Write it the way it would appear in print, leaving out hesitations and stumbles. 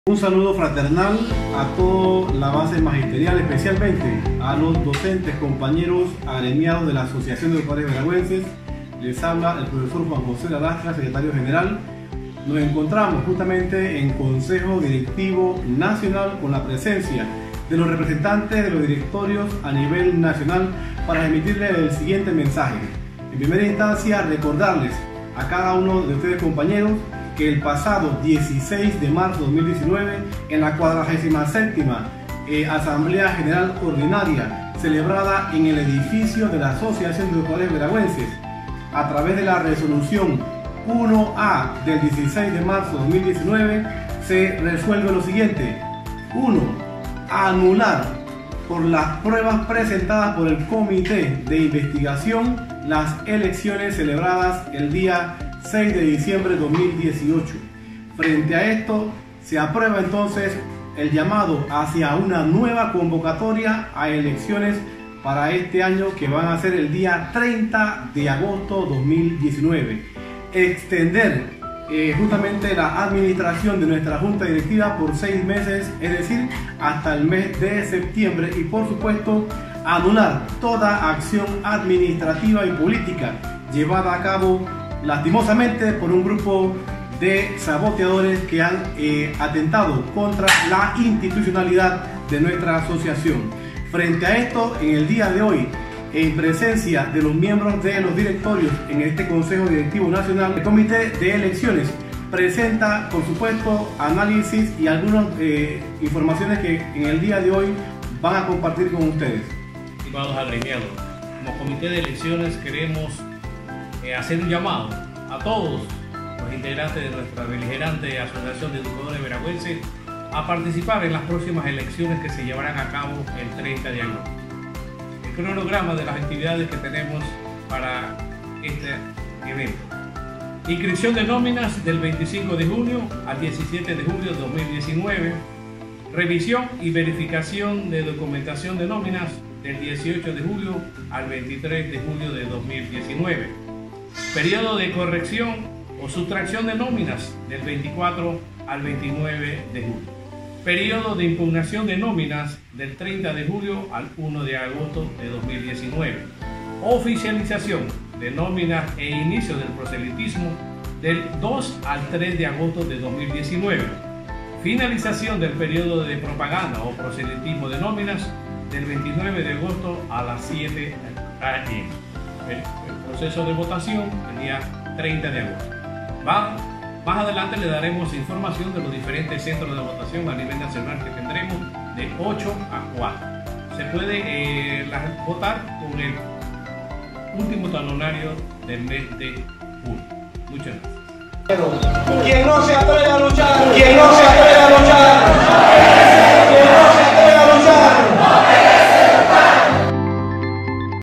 Un saludo fraternal a toda la base magisterial, especialmente a los docentes, compañeros agremiados de la Asociación de Educadores Veragüenses. Les habla el profesor Juan José Ladastra, secretario general. Nos encontramos justamente en Consejo Directivo Nacional con la presencia de los representantes de los directorios a nivel nacional para emitirles el siguiente mensaje. En primera instancia, recordarles a cada uno de ustedes, compañeros, que el pasado 16 de marzo de 2019, en la 47ª Asamblea General Ordinaria, celebrada en el edificio de la Asociación de Educadores Veragüenses, a través de la resolución 1A del 16 de marzo de 2019, se resuelve lo siguiente. 1. Anular por las pruebas presentadas por el Comité de Investigación las elecciones celebradas el día 6 de diciembre de 2018. Frente a esto, se aprueba entonces el llamado hacia una nueva convocatoria a elecciones para este año, que van a ser el día 30 de agosto de 2019. Extender justamente la administración de nuestra junta directiva por 6 meses, es decir, hasta el mes de septiembre, y por supuesto anular toda acción administrativa y política llevada a cabo lastimosamente por un grupo de saboteadores que han atentado contra la institucionalidad de nuestra asociación. Frente a esto, en el día de hoy, en presencia de los miembros de los directorios en este Consejo Directivo Nacional, el Comité de Elecciones presenta, por supuesto, análisis y algunas informaciones que en el día de hoy van a compartir con ustedes. Estimados agremiados, como Comité de Elecciones queremos hacer un llamado a todos los integrantes de nuestra beligerante Asociación de Educadores Veragüenses a participar en las próximas elecciones que se llevarán a cabo el 30 de agosto. El cronograma de las actividades que tenemos para este evento: inscripción de nóminas del 25 de junio al 17 de julio de 2019, revisión y verificación de documentación de nóminas del 18 de julio al 23 de julio de 2019, periodo de corrección o sustracción de nóminas del 24 al 29 de julio, periodo de impugnación de nóminas del 30 de julio al 1 de agosto de 2019, oficialización de nóminas e inicio del proselitismo del 2 al 3 de agosto de 2019, finalización del periodo de propaganda o proselitismo de nóminas del 29 de agosto a las 7 a.m. El proceso de votación el día 30 de agosto. Más adelante le daremos información de los diferentes centros de votación a nivel nacional que tendremos de 8 a 4. Se puede votar con el último talonario del mes de julio. Muchas gracias. Quien no se atreve